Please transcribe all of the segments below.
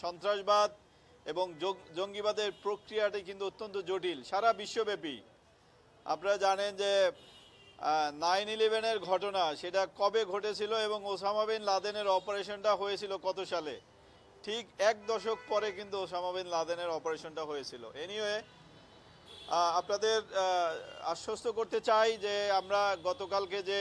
সন্ত্রাসবাদ এবং জঙ্গিবাদের প্রক্রিয়াটি কিন্তু অত্যন্ত জটিল সারা বিশ্বব্যাপী। আপনারা জানেন যে 9/11-এর ঘটনা সেটা কবে ঘটেছিল এবং ওসামা বিন লাদেনের অপারেশনটা হয়েছিল কত সালে, ঠিক 1 দশক পরে কিন্তু ওসামা বিন লাদেনের অপারেশনটা হয়েছিল। এনিওয়ে আপনাদের আশ্বস্ত করতে চাই যে আমরা গতকালকে যে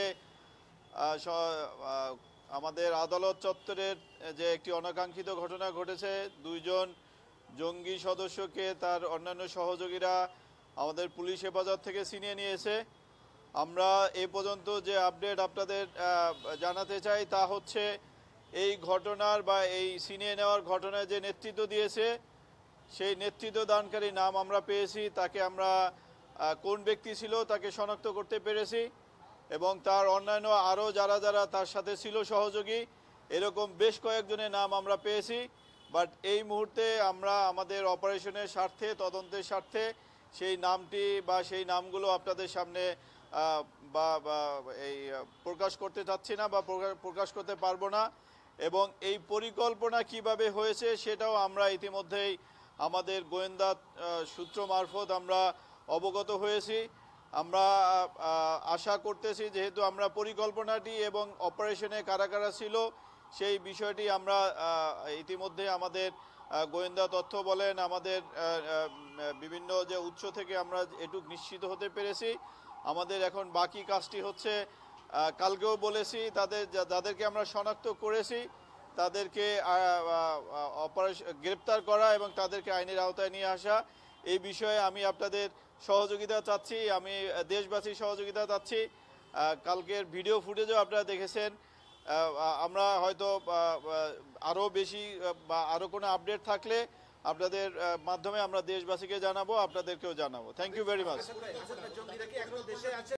আমাদের আদালত চত্বরের যে একটি অনাকাঙ্ক্ষিত ঘটনা ঘটেছে, 2 জন জঙ্গি সদস্যকে তার অন্যান্য সহযোগীরা আমাদের পুলিশ হেফাজত থেকে ছিনিয়ে নিয়েছে। আমরা এ পর্যন্ত যে আপডেট আপনাদের জানাতে চাই তা হচ্ছে এই ঘটনার বা এই ছিনিয়ে নেওয়ার ঘটনায় যে নেতৃত্ব দিয়েছে সেই নেতৃত্ব দানকারী নাম আমরা পেয়েছি। তাকে আমরা কোন ব্যক্তি ছিল তাকে শনাক্ত করতে পেরেছি এবং তার অন্যান্য আরও যারা যারা তার সাথে ছিল সহযোগী, এরকম বেশ কয়েকজনের নাম আমরা পেয়েছি। বাট এই মুহূর্তে আমরা আমাদের অপারেশনের স্বার্থে, তদন্তের স্বার্থে সেই নামটি বা সেই নামগুলো আপনাদের সামনে বা এই প্রকাশ করতে চাচ্ছি না বা প্রকাশ করতে পারবো না। এবং এই পরিকল্পনা কিভাবে হয়েছে সেটাও আমরা ইতিমধ্যেই আমাদের গোয়েন্দা সূত্র মারফত আমরা অবগত হয়েছি। আমরা আশা করতেছি যেহেতু আমরা পরিকল্পনাটি এবং অপারেশনে কারা কারা ছিল সেই বিষয়টি আমরা ইতিমধ্যে আমাদের গোয়েন্দা তথ্য বলেন, আমাদের বিভিন্ন যে উৎস থেকে আমরা এটুকু নিশ্চিত হতে পেরেছি। আমাদের এখন বাকি কাজটি হচ্ছে, কালকেও বলেছি, যাদেরকে আমরা শনাক্ত করেছি তাদেরকে গ্রেপ্তার করা এবং তাদেরকে আইনের আওতায় নিয়ে আসা। এই বিষয়ে আমি আপনাদের সহযোগিতা চাচ্ছি, আমি দেশবাসীর সহযোগিতা চাচ্ছি। কালকের ভিডিও ফুটেজও আপনারা দেখেছেন। আমরা হয়তো আরও বেশি বা আরও কোনো আপডেট থাকলে আপনাদের মাধ্যমে আমরা দেশবাসীকে জানাবো, আপনাদেরকেও জানাবো। Thank you very much.